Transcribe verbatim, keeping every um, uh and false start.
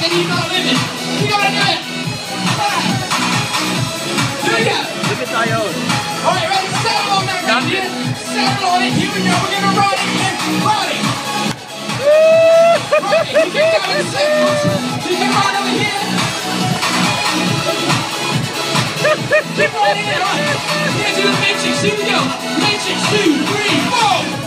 like he's not living. You gotta do it. Ah. Here we go. Look at Dione. Alright, ready? Settle on that right here. Settle on it. Here we go. We're gonna run it again. Run it. Run it. You can go in circles. You can run over here. Keep running it. Alright. We're gonna do the matrix. Here we go. Matrix, two, three, four.